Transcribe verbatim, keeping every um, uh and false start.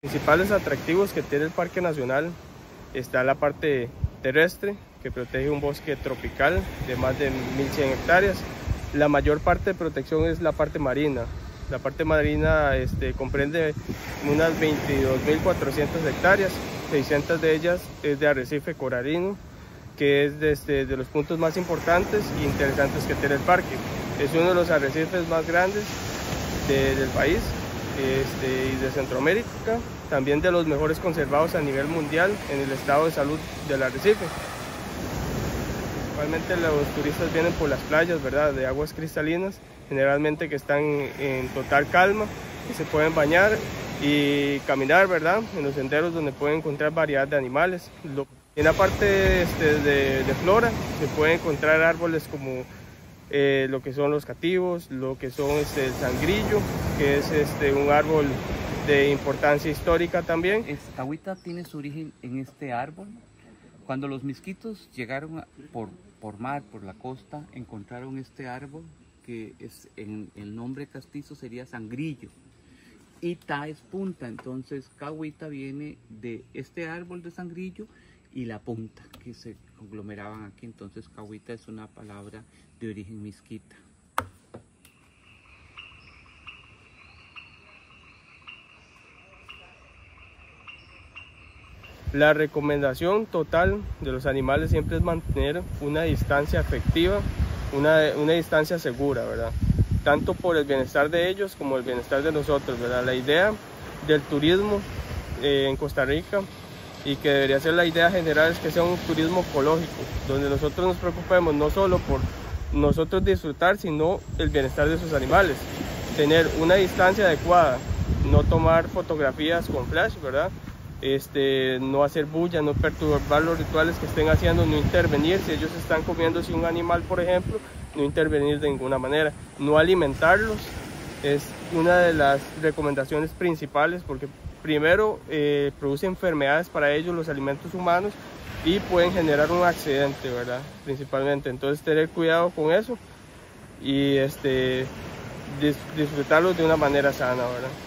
Principales atractivos que tiene el Parque Nacional está la parte terrestre, que protege un bosque tropical de más de mil cien hectáreas. La mayor parte de protección es la parte marina. La parte marina este, comprende unas veintidós mil cuatrocientas hectáreas, seiscientas de ellas es de arrecife coralino, que es de, este, de los puntos más importantes e interesantes que tiene el parque. Es uno de los arrecifes más grandes de, del país este, y de Centroamérica, también de los mejores conservados a nivel mundial en el estado de salud del arrecife. Normalmente los turistas vienen por las playas, ¿verdad?, de aguas cristalinas, generalmente que están en total calma, que se pueden bañar y caminar, ¿verdad?, en los senderos donde pueden encontrar variedad de animales. En la parte este, de, de flora se pueden encontrar árboles como eh, lo que son los cativos, lo que son este, el sangrillo, que es este, un árbol de importancia histórica también. Cahuita tiene su origen en este árbol. Cuando los misquitos llegaron a, por, por mar, por la costa, encontraron este árbol que es, en el nombre castizo sería sangrillo. Y ta es punta, entonces cahuita viene de este árbol de sangrillo y la punta que se conglomeraban aquí, entonces cahuita es una palabra de origen misquita. La recomendación total de los animales siempre es mantener una distancia efectiva, una, una distancia segura, ¿verdad?, tanto por el bienestar de ellos como el bienestar de nosotros, ¿verdad? La idea del turismo eh, en Costa Rica, y que debería ser la idea general, es que sea un turismo ecológico, donde nosotros nos preocupemos no solo por nosotros disfrutar, sino el bienestar de sus animales. Tener una distancia adecuada, no tomar fotografías con flash, ¿verdad?, Este, no hacer bulla, no perturbar los rituales que estén haciendo, no intervenir. Si ellos están comiéndose un animal, por ejemplo, no intervenir de ninguna manera. No alimentarlos es una de las recomendaciones principales, porque primero eh, produce enfermedades para ellos los alimentos humanos y pueden generar un accidente, ¿verdad?, principalmente. Entonces tener cuidado con eso y este, dis disfrutarlos de una manera sana, ¿verdad?